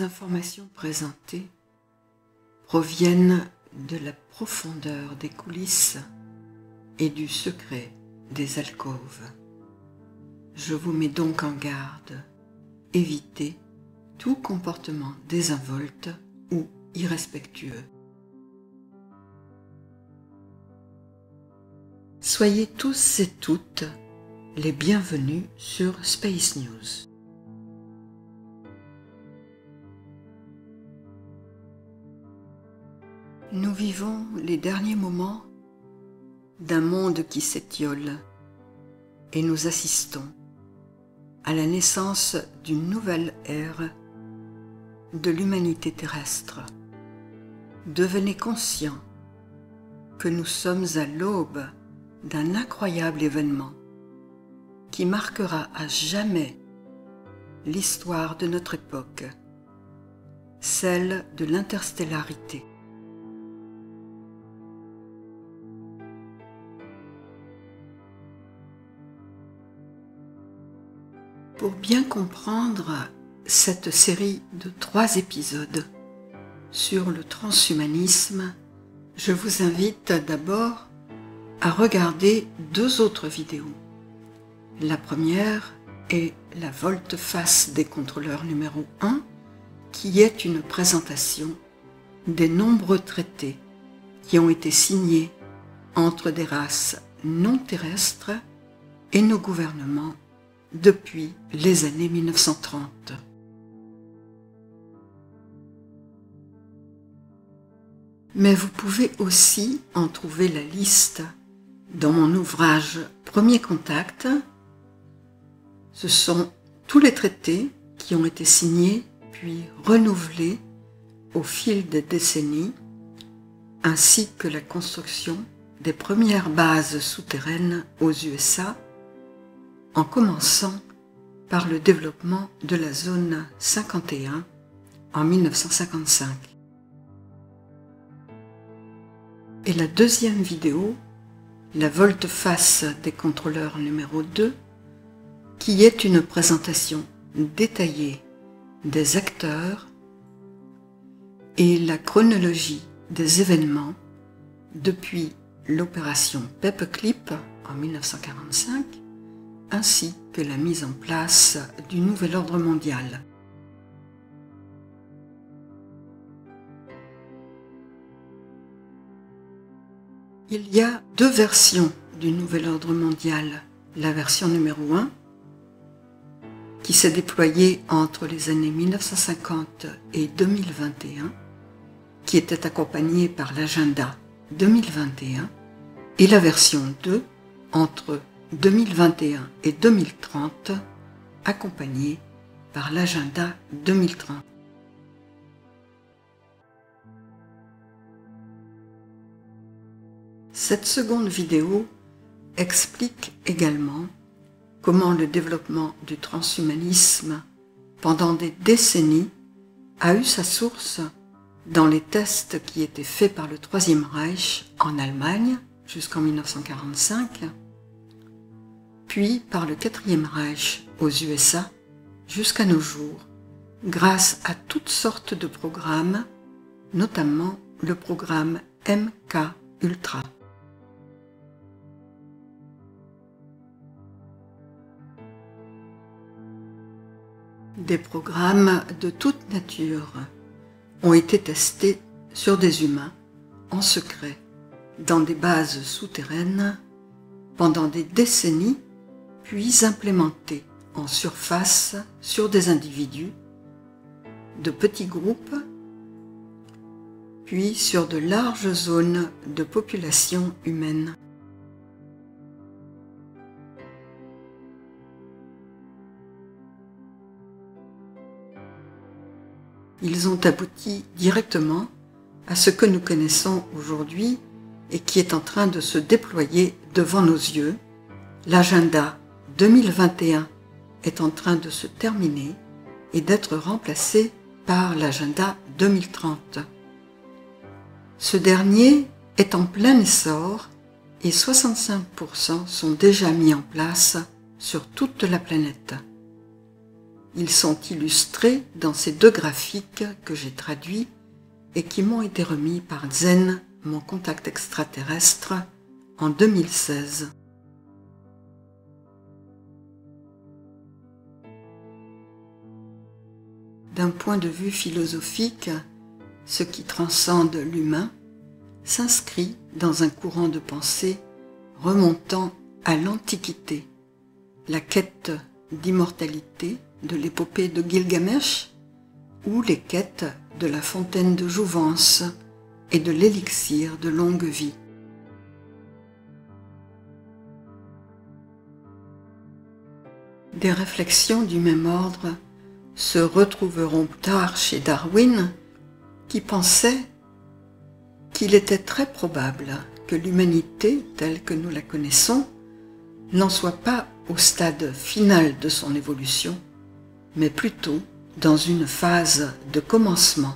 informations présentées proviennent de la profondeur des coulisses et du secret des alcôves. Je vous mets donc en garde, évitez tout comportement désinvolte ou irrespectueux. Soyez tous et toutes les bienvenus sur Space News. Nous vivons les derniers moments d'un monde qui s'étiole et nous assistons à la naissance d'une nouvelle ère de l'humanité terrestre. Devenez conscients que nous sommes à l'aube d'un incroyable événement qui marquera à jamais l'histoire de notre époque, celle de l'interstellarité. Pour bien comprendre cette série de 3 épisodes sur le transhumanisme, je vous invite d'abord à regarder 2 autres vidéos. La première est la volte-face des contrôleurs numéro 1, qui est une présentation des nombreux traités qui ont été signés entre des races non terrestres et nos gouvernements depuis les années 1930. Mais vous pouvez aussi en trouver la liste dans mon ouvrage Premier Contact. Ce sont tous les traités qui ont été signés puis renouvelés au fil des décennies, ainsi que la construction des premières bases souterraines aux USA, en commençant par le développement de la zone 51 en 1955. Et la deuxième vidéo, la volte-face des contrôleurs numéro 2, qui est une présentation détaillée des acteurs et la chronologie des événements depuis l'opération Paperclip en 1945, ainsi que la mise en place du nouvel ordre mondial. Il y a 2 versions du nouvel ordre mondial. La version numéro 1, qui s'est déployée entre les années 1950 et 2021, qui était accompagnée par l'agenda 2021, et la version 2, entre 2021 et 2030, accompagnée par l'agenda 2030. Cette seconde vidéo explique également comment le développement du transhumanisme pendant des décennies a eu sa source dans les tests qui étaient faits par le Troisième Reich en Allemagne jusqu'en 1945, puis par le Quatrième Reich aux USA jusqu'à nos jours, grâce à toutes sortes de programmes, notamment le programme MK Ultra. Des programmes de toute nature ont été testés sur des humains en secret dans des bases souterraines pendant des décennies, puis implémentés en surface sur des individus, de petits groupes, puis sur de larges zones de population humaine. Ils ont abouti directement à ce que nous connaissons aujourd'hui et qui est en train de se déployer devant nos yeux. L'agenda 2021 est en train de se terminer et d'être remplacé par l'agenda 2030. Ce dernier est en plein essor et 65% sont déjà mis en place sur toute la planète. Ils sont illustrés dans ces 2 graphiques que j'ai traduits et qui m'ont été remis par Zen, mon contact extraterrestre, en 2016. D'un point de vue philosophique, ce qui transcende l'humain s'inscrit dans un courant de pensée remontant à l'Antiquité, la quête d'immortalité de l'épopée de Gilgamesh ou les quêtes de la fontaine de jouvence et de l'élixir de longue vie. Des réflexions du même ordre se retrouveront tard chez Darwin, qui pensait qu'il était très probable que l'humanité, telle que nous la connaissons, n'en soit pas au stade final de son évolution, mais plutôt dans une phase de commencement.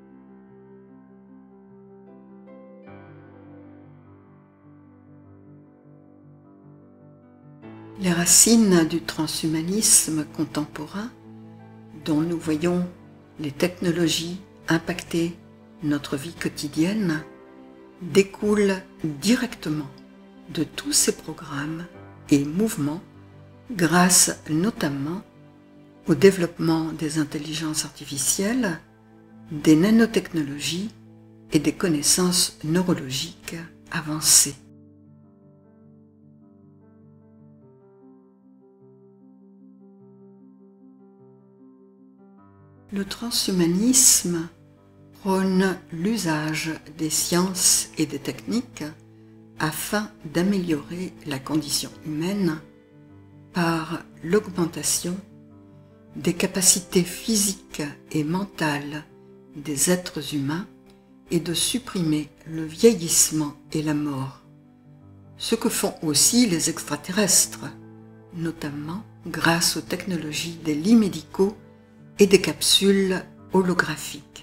Les racines du transhumanisme contemporain, dont nous voyons les technologies impacter notre vie quotidienne, découlent directement de tous ces programmes et mouvements grâce notamment au développement des intelligences artificielles, des nanotechnologies et des connaissances neurologiques avancées. Le transhumanisme prône l'usage des sciences et des techniques afin d'améliorer la condition humaine par l'augmentation des capacités physiques et mentales des êtres humains et de supprimer le vieillissement et la mort, ce que font aussi les extraterrestres, notamment grâce aux technologies des lits médicaux et des capsules holographiques.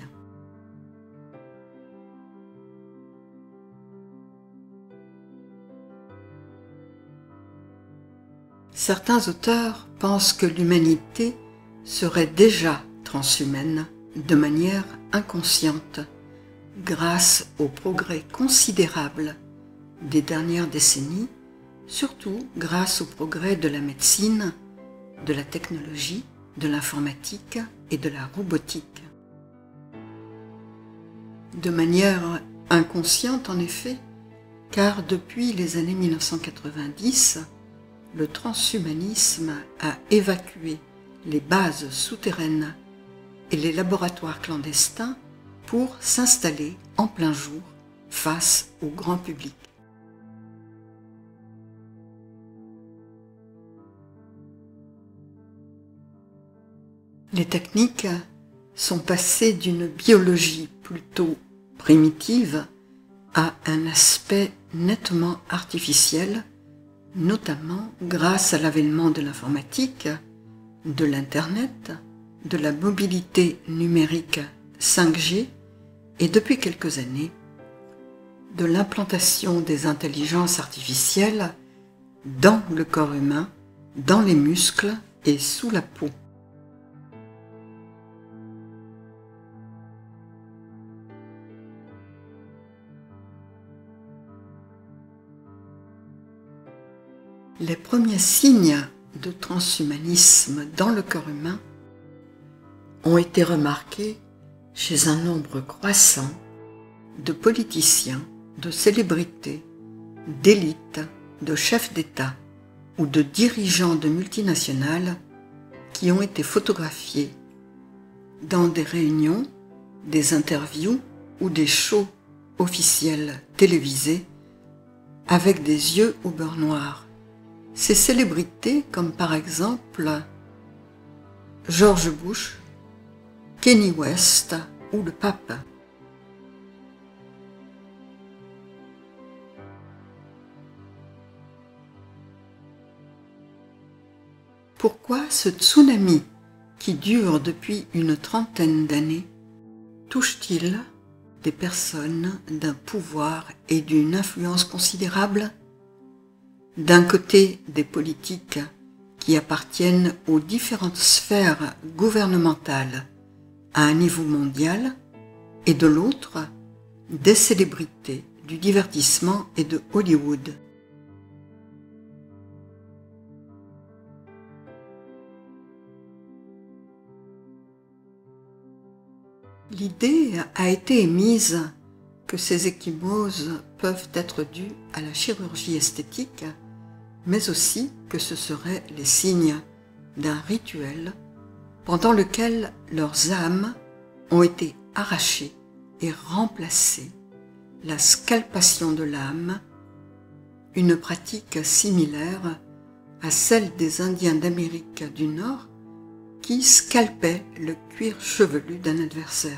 Certains auteurs pensent que l'humanité serait déjà transhumaine de manière inconsciente grâce aux progrès considérables des dernières décennies, surtout grâce aux progrès de la médecine, de la technologie, de l'informatique et de la robotique. De manière inconsciente en effet, car depuis les années 1990, le transhumanisme a évacué les bases souterraines et les laboratoires clandestins pour s'installer en plein jour face au grand public. Les techniques sont passées d'une biologie plutôt primitive à un aspect nettement artificiel, notamment grâce à l'avènement de l'informatique, de l'Internet, de la mobilité numérique 5G et depuis quelques années, de l'implantation des intelligences artificielles dans le corps humain, dans les muscles et sous la peau. Les premiers signes de transhumanisme dans le corps humain ont été remarqués chez un nombre croissant de politiciens, de célébrités, d'élites, de chefs d'État ou de dirigeants de multinationales qui ont été photographiés dans des réunions, des interviews ou des shows officiels télévisés avec des yeux au beurre noir. Ces célébrités comme par exemple George Bush, Kanye West ou le pape. Pourquoi ce tsunami qui dure depuis une trentaine d'années touche-t-il des personnes d'un pouvoir et d'une influence considérable ? D'un côté, des politiques qui appartiennent aux différentes sphères gouvernementales à un niveau mondial, et de l'autre, des célébrités du divertissement et de Hollywood. L'idée a été émise que ces ecchymoses peuvent être dues à la chirurgie esthétique, mais aussi que ce seraient les signes d'un rituel pendant lequel leurs âmes ont été arrachées et remplacées, la scalpation de l'âme, une pratique similaire à celle des Indiens d'Amérique du Nord qui scalpaient le cuir chevelu d'un adversaire.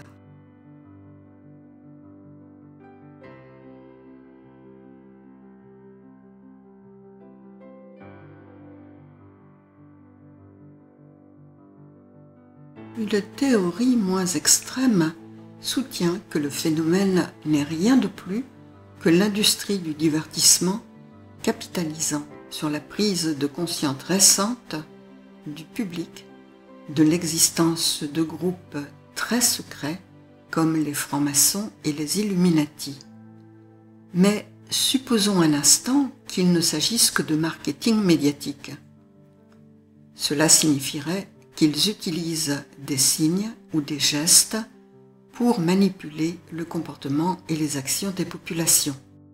Une théorie moins extrême soutient que le phénomène n'est rien de plus que l'industrie du divertissement capitalisant sur la prise de conscience récente du public de l'existence de groupes très secrets comme les francs-maçons et les Illuminati. Mais supposons un instant qu'il ne s'agisse que de marketing médiatique. Cela signifierait qu'ils utilisent des signes ou des gestes pour manipuler le comportement et les actions des populations.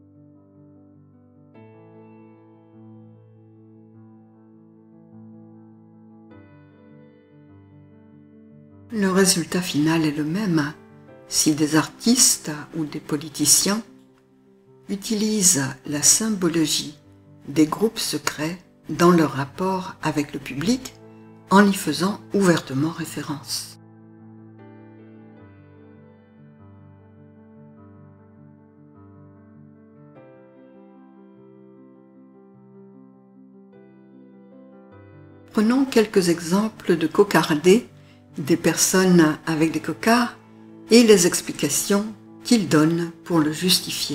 Le résultat final est le même si des artistes ou des politiciens utilisent la symbologie des groupes secrets dans leur rapport avec le public en y faisant ouvertement référence. Prenons quelques exemples de cocardés des personnes avec des cocards et les explications qu'ils donnent pour le justifier.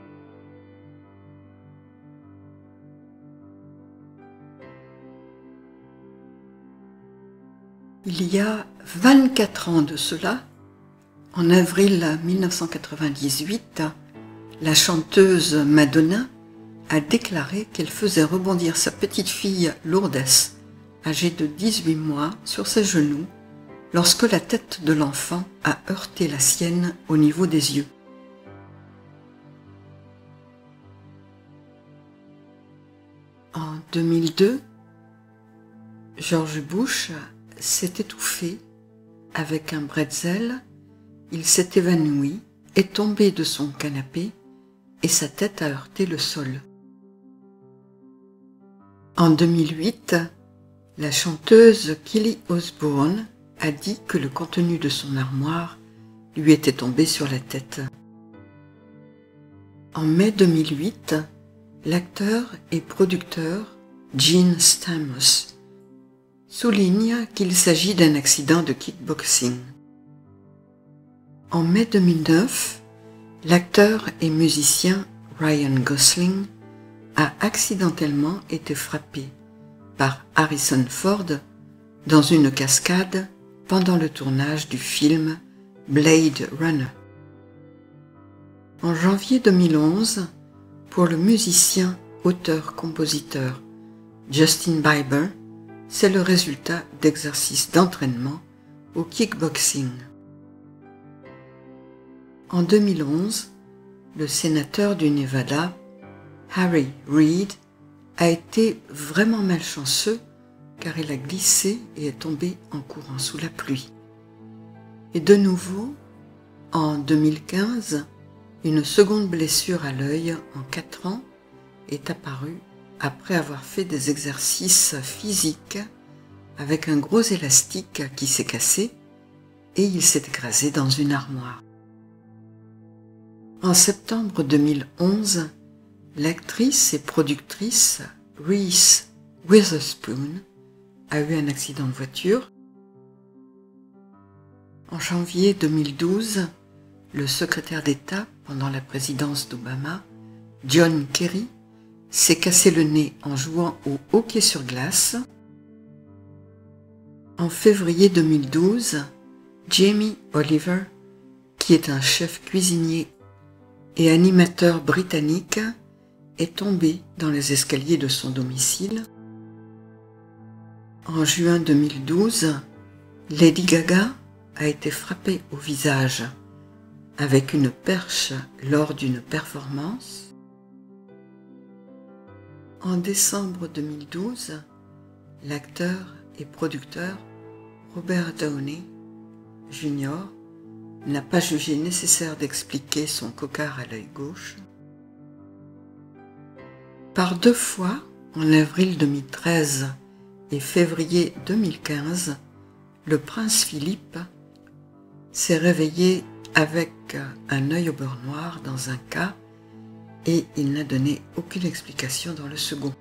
Il y a 24 ans de cela, en avril 1998, la chanteuse Madonna a déclaré qu'elle faisait rebondir sa petite fille Lourdes, âgée de 18 mois, sur ses genoux lorsque la tête de l'enfant a heurté la sienne au niveau des yeux. En 2002, George Bush s'est étouffé avec un bretzel, il s'est évanoui, est tombé de son canapé et sa tête a heurté le sol. En 2008, la chanteuse Kelly Osbourne a dit que le contenu de son armoire lui était tombé sur la tête. En mai 2008, l'acteur et producteur Gene Stamos souligne qu'il s'agit d'un accident de kickboxing. En mai 2009, l'acteur et musicien Ryan Gosling a accidentellement été frappé par Harrison Ford dans une cascade pendant le tournage du film Blade Runner. En janvier 2011, pour le musicien, auteur-compositeur Justin Bieber, c'est le résultat d'exercices d'entraînement au kickboxing. En 2011, le sénateur du Nevada, Harry Reid, a été vraiment malchanceux car il a glissé et est tombé en courant sous la pluie. Et de nouveau, en 2015, une seconde blessure à l'œil en 4 ans est apparue après avoir fait des exercices physiques avec un gros élastique qui s'est cassé et il s'est écrasé dans une armoire. En septembre 2011, l'actrice et productrice Reese Witherspoon a eu un accident de voiture. En janvier 2012, le secrétaire d'État pendant la présidence d'Obama, John Kerry, s'est cassé le nez en jouant au hockey sur glace En février 2012, Jamie Oliver, qui est un chef cuisinier et animateur britannique, est tombé dans les escaliers de son domicile. En juin 2012, Lady Gaga a été frappée au visage avec une perche lors d'une performance. En décembre 2012, l'acteur et producteur Robert Downey Jr. n'a pas jugé nécessaire d'expliquer son cocard à l'œil gauche. Par 2 fois, en avril 2013 et février 2015, le prince Philippe s'est réveillé avec un œil au beurre noir dans un cas et il n'a donné aucune explication dans le second.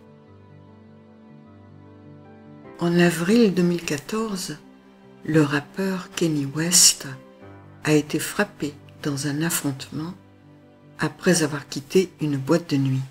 En avril 2014, le rappeur Kanye West a été frappé dans un affrontement après avoir quitté une boîte de nuit.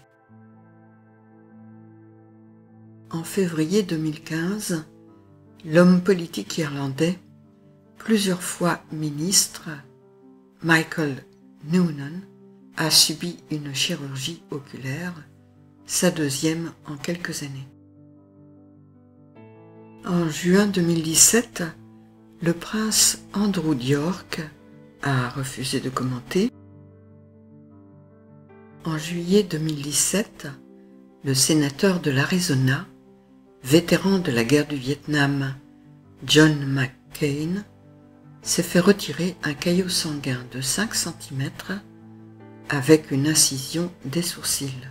En février 2015, l'homme politique irlandais, plusieurs fois ministre, Michael Noonan, a subi une chirurgie oculaire, sa 2e en quelques années. En juin 2017, le prince Andrew d'York a refusé de commenter. En juillet 2017, le sénateur de l'Arizona, vétéran de la guerre du Vietnam, John McCain, s'est fait retirer un caillot sanguin de 5 cm avec une incision des sourcils.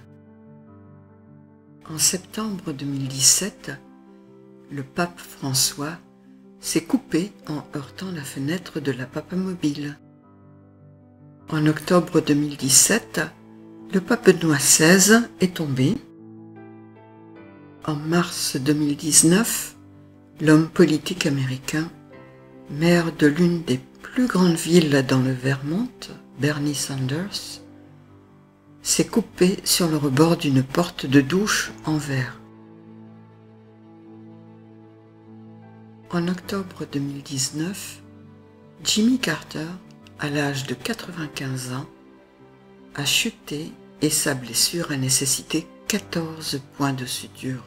En septembre 2017, le pape François s'est coupé en heurtant la fenêtre de la papamobile. En octobre 2017, le pape Benoît XVI est tombé. En mars 2019, l'homme politique américain, maire de l'une des plus grandes villes dans le Vermont, Bernie Sanders, s'est coupé sur le rebord d'une porte de douche en verre. En octobre 2019, Jimmy Carter, à l'âge de 95 ans, a chuté et sa blessure a nécessité 14 points de suture.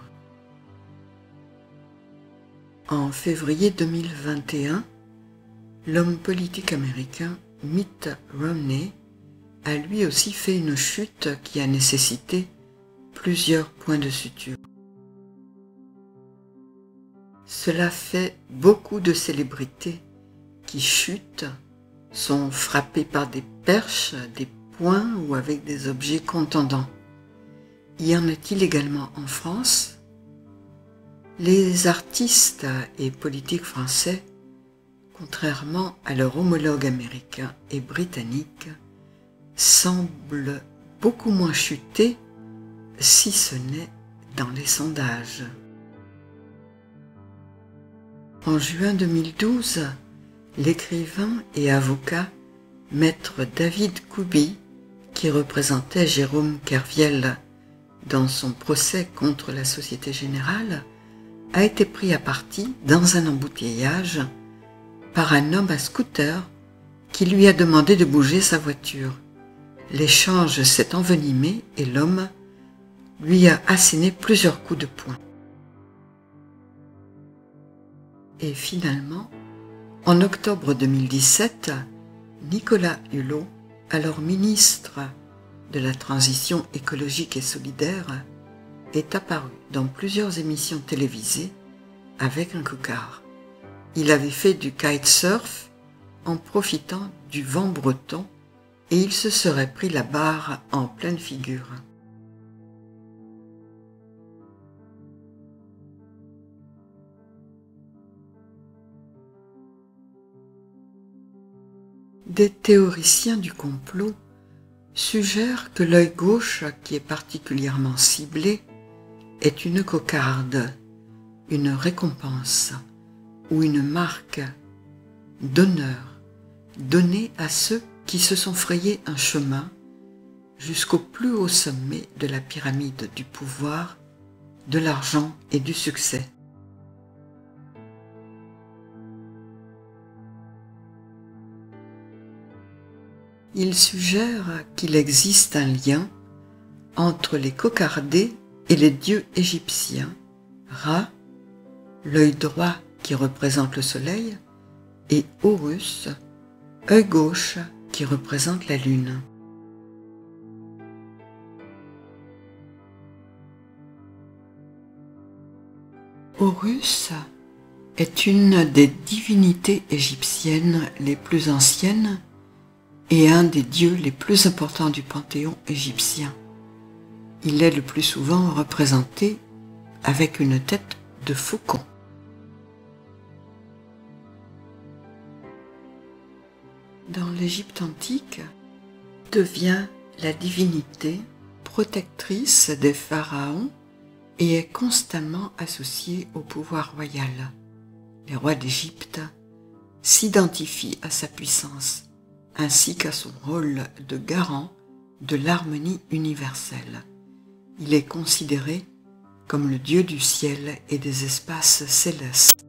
En février 2021, l'homme politique américain Mitt Romney a lui aussi fait une chute qui a nécessité plusieurs points de suture. Cela fait beaucoup de célébrités qui chutent, sont frappées par des perches, des poings ou avec des objets contondants. Y en a-t-il également en France ? Les artistes et politiques français, contrairement à leurs homologues américains et britanniques, semblent beaucoup moins chuter, si ce n'est dans les sondages. En juin 2012, l'écrivain et avocat Maître David Kubi, qui représentait Jérôme Kerviel dans son procès contre la Société Générale, a été pris à partie dans un embouteillage par un homme à scooter qui lui a demandé de bouger sa voiture. L'échange s'est envenimé et l'homme lui a asséné plusieurs coups de poing. Et finalement, en octobre 2017, Nicolas Hulot, alors ministre de la Transition écologique et solidaire, est apparu dans plusieurs émissions télévisées avec un cocard. Il avait fait du kitesurf en profitant du vent breton et il se serait pris la barre en pleine figure. Des théoriciens du complot suggèrent que l'œil gauche, qui est particulièrement ciblé, est une cocarde, une récompense ou une marque d'honneur donnée à ceux qui se sont frayés un chemin jusqu'au plus haut sommet de la pyramide du pouvoir, de l'argent et du succès. Il suggère qu'il existe un lien entre les cocardés et les dieux égyptiens, Ra, l'œil droit qui représente le soleil, et Horus, œil gauche qui représente la lune. Horus est une des divinités égyptiennes les plus anciennes et un des dieux les plus importants du panthéon égyptien. Il est le plus souvent représenté avec une tête de faucon. Dans l'Égypte antique, il devient la divinité protectrice des pharaons et est constamment associé au pouvoir royal. Les rois d'Égypte s'identifient à sa puissance, ainsi qu'à son rôle de garant de l'harmonie universelle. Il est considéré comme le dieu du ciel et des espaces célestes.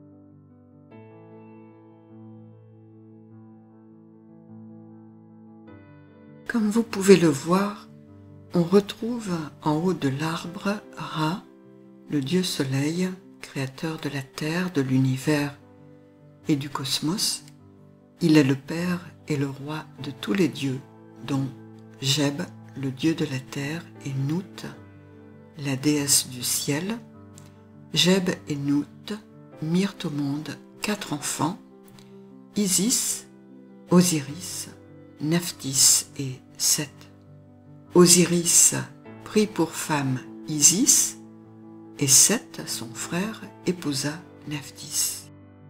Comme vous pouvez le voir, on retrouve en haut de l'arbre Ra, le dieu soleil, créateur de la terre, de l'univers et du cosmos. Il est le père et le roi de tous les dieux, dont Geb, le dieu de la terre, et Nout, la déesse du ciel. Geb et Nout mirent au monde 4 enfants, Isis, Osiris, Nephthys et Seth. Osiris prit pour femme Isis et Seth, son frère, épousa Nephthys.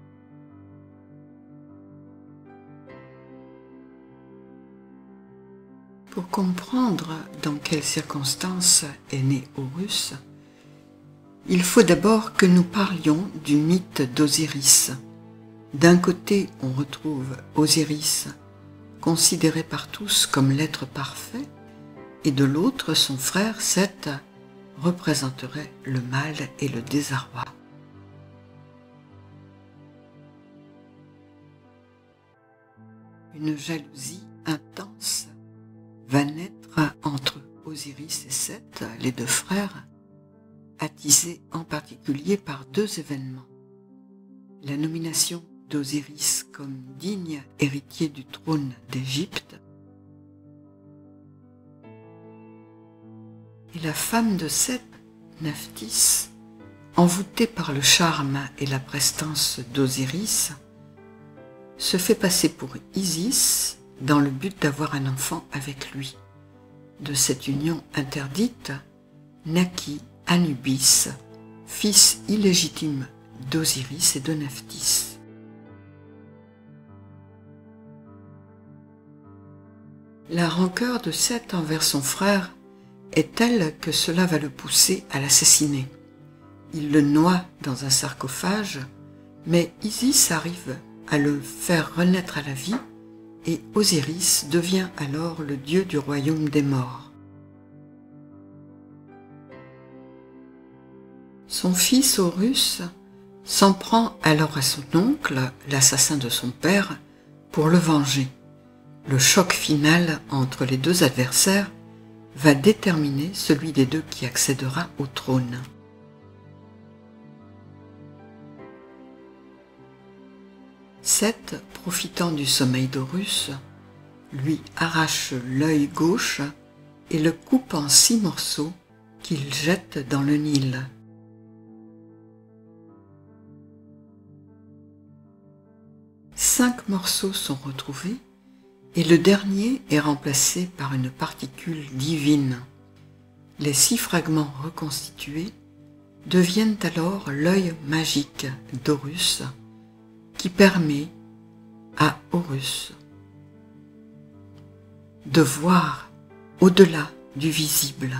Pour comprendre dans quelles circonstances est né Horus, il faut d'abord que nous parlions du mythe d'Osiris. D'un côté, on retrouve Osiris, considéré par tous comme l'être parfait, et de l'autre, son frère Seth représenterait le mal et le désarroi. Une jalousie intense va naître entre Osiris et Seth, les 2 frères, attisés en particulier par 2 événements. La nomination d'Osiris comme digne héritier du trône d'Égypte et la femme de Seth, Nephthys, envoûtée par le charme et la prestance d'Osiris, se fait passer pour Isis dans le but d'avoir un enfant avec lui. De cette union interdite naquit Anubis, fils illégitime d'Osiris et de Nephthys. La rancœur de Seth envers son frère est telle que cela va le pousser à l'assassiner. Il le noie dans un sarcophage, mais Isis arrive à le faire renaître à la vie et Osiris devient alors le dieu du royaume des morts. Son fils Horus s'en prend alors à son oncle, l'assassin de son père, pour le venger. Le choc final entre les 2 adversaires va déterminer celui des 2 qui accédera au trône. Seth, profitant du sommeil d'Horus, lui arrache l'œil gauche et le coupe en 6 morceaux qu'il jette dans le Nil. Cinq morceaux sont retrouvés et le dernier est remplacé par une particule divine. Les 6 fragments reconstitués deviennent alors l'œil magique d'Horus qui permet à Horus de voir au-delà du visible.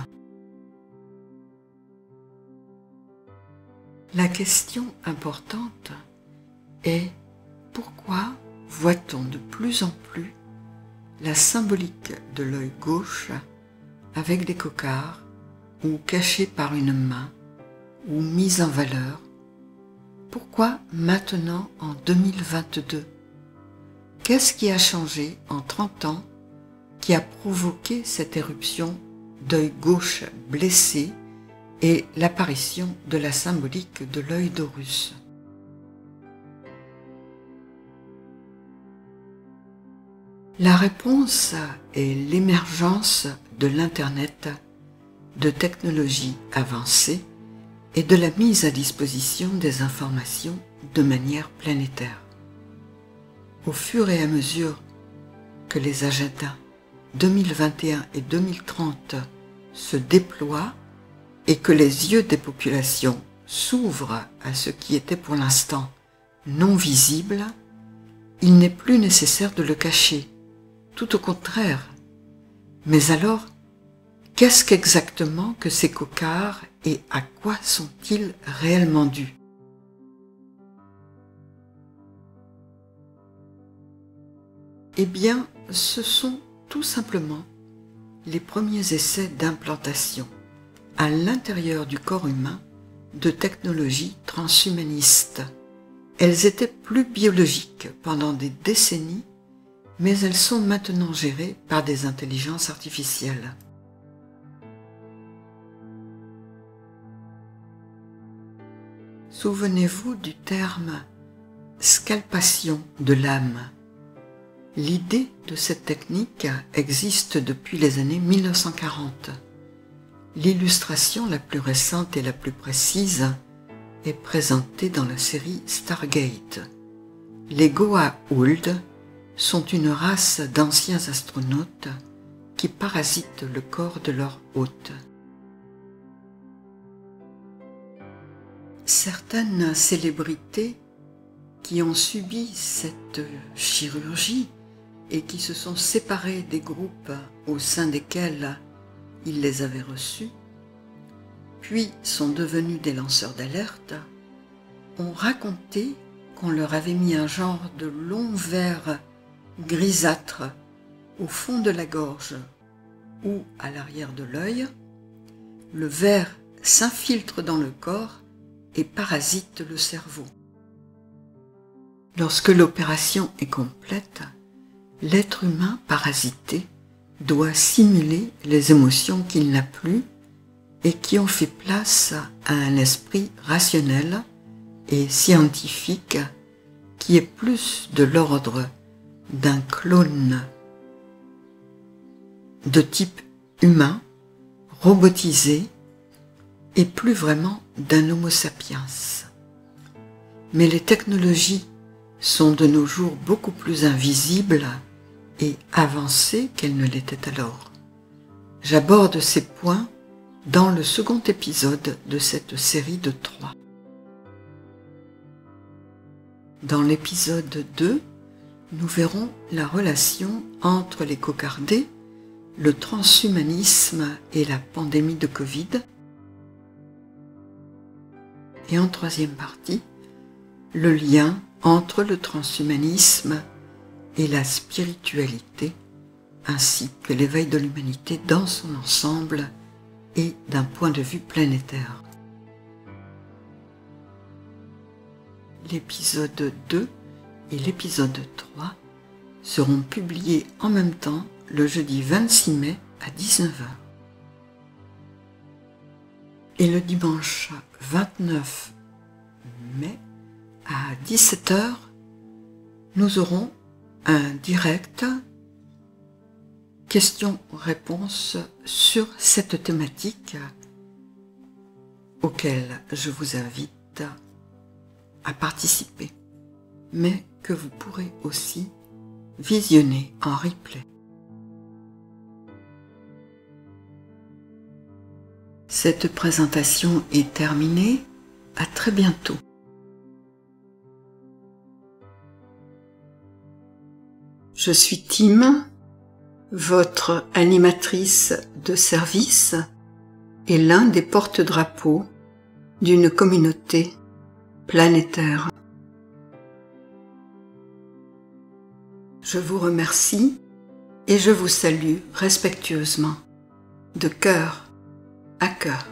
La question importante est pourquoi voit-on de plus en plus la symbolique de l'œil gauche avec des cocards ou caché par une main ou mise en valeur? Pourquoi maintenant en 2022? Qu'est-ce qui a changé en 30 ans qui a provoqué cette éruption d'œil gauche blessé et l'apparition de la symbolique de l'œil d'Horus. La réponse est l'émergence de l'Internet, de technologies avancées et de la mise à disposition des informations de manière planétaire. Au fur et à mesure que les agendas 2021 et 2030 se déploient et que les yeux des populations s'ouvrent à ce qui était pour l'instant non visible, il n'est plus nécessaire de le cacher, tout au contraire. Mais alors, qu'est-ce qu'exactement que ces cocards et à quoi sont-ils réellement dus? Eh bien, ce sont tout simplement les premiers essais d'implantation à l'intérieur du corps humain de technologies transhumanistes. Elles étaient plus biologiques pendant des décennies, mais elles sont maintenant gérées par des intelligences artificielles. Souvenez-vous du terme « scalpation de l'âme ». L'idée de cette technique existe depuis les années 1940. L'illustration la plus récente et la plus précise est présentée dans la série Stargate. Les Goa'uld sont une race d'anciens astronautes qui parasitent le corps de leur hôte. Certaines célébrités qui ont subi cette chirurgie et qui se sont séparées des groupes au sein desquels ils les avaient reçus, puis sont devenus des lanceurs d'alerte, ont raconté qu'on leur avait mis un genre de long verre grisâtre au fond de la gorge ou à l'arrière de l'œil. Le verre s'infiltre dans le corps et parasite le cerveau. Lorsque l'opération est complète, l'être humain parasité doit simuler les émotions qu'il n'a plus et qui ont fait place à un esprit rationnel et scientifique qui est plus de l'ordre d'un clone de type humain, robotisé, et plus vraiment d'un Homo sapiens. Mais les technologies sont de nos jours beaucoup plus invisibles et avancées qu'elles ne l'étaient alors. J'aborde ces points dans le second épisode de cette série de 3. Dans l'épisode 2, nous verrons la relation entre les cocardés, le transhumanisme et la pandémie de Covid. Et en troisième partie, le lien entre le transhumanisme et la spiritualité, ainsi que l'éveil de l'humanité dans son ensemble et d'un point de vue planétaire. L'épisode 2 et l'épisode 3 seront publiés en même temps le jeudi 26 mai à 19h. Et le dimanche 29 mai à 17h, nous aurons un direct questions-réponses sur cette thématique auquel je vous invite à participer, mais que vous pourrez aussi visionner en replay. Cette présentation est terminée. À très bientôt. Je suis Tim, votre animatrice de service et l'un des porte-drapeaux d'une communauté planétaire. Je vous remercie et je vous salue respectueusement, de cœur à cœur.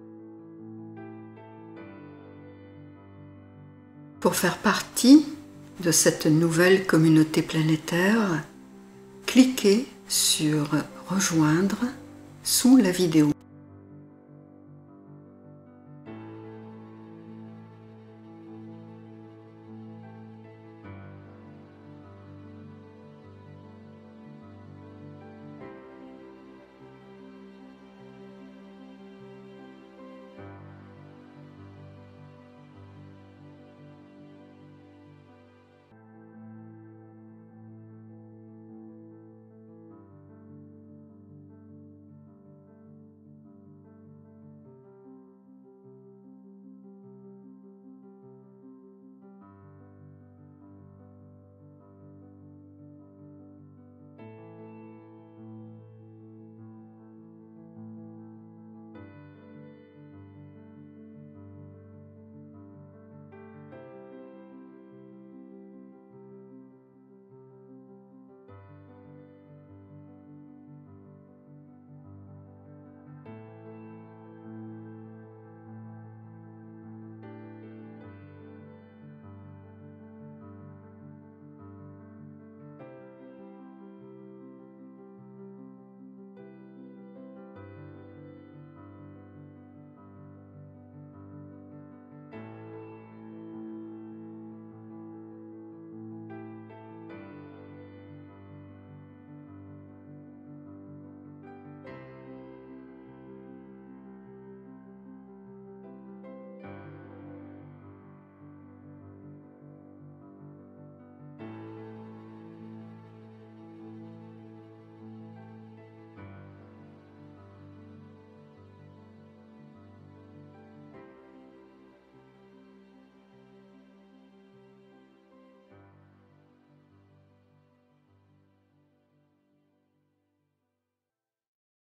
Pour faire partie de cette nouvelle communauté planétaire, cliquez sur « Rejoindre » sous la vidéo.